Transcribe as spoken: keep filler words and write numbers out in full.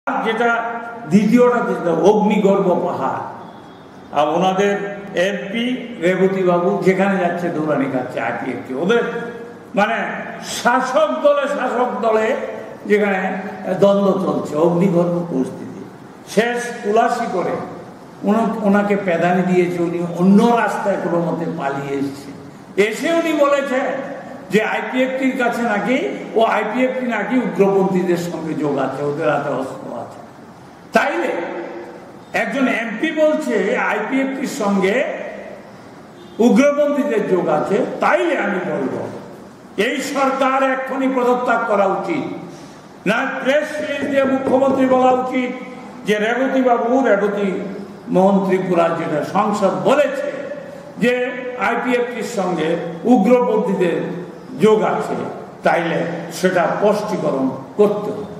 যেটা দ্বিতীয়টা যেটা অগ্নিগর্ভ পাহাড়, আর ওনাদের এমপি রেবতী বাবু যেখানে যাচ্ছে দৌড়ানি খাচ্ছে আইপিএফটি, ওদের মানে শাসক দলে শাসক দলে যেখানে দ্বন্দ্ব চলছে, অগ্নিগর্ভ পরিস্থিতি। শেষ তুলাসী করে ওনাকে প্যাদানি দিয়েছে, উনি অন্য রাস্তায় কোনো মতে পালিয়ে এসছে। এসে উনি বলেছেন যে আইপিএফটির কাছে নাকি ও আইপিএফটি নাকি উগ্রপন্থীদের সঙ্গে যোগ আছে, ওদের হাতে অস্ত্র আছে। তাইলে একজন এমপি বলছে আইপিএফটির সঙ্গে উগ্রপন্থীদের যোগ আছে, তাইলে আমি বলবো এই সরকার এক্ষুনি পদত্যাগ করা উচিত। না প্রেস রিলিজ দিয়ে মুখ্যমন্ত্রী বলা উচিত যে রেবতী বাবু রেবতী মোহন ত্রিপুরার যেটা সংসদ বলেছে যে আইপিএফটির সঙ্গে উগ্রপন্থীদের যোগ আছে, তাইলে সেটা স্পষ্টীকরণ করতে হবে।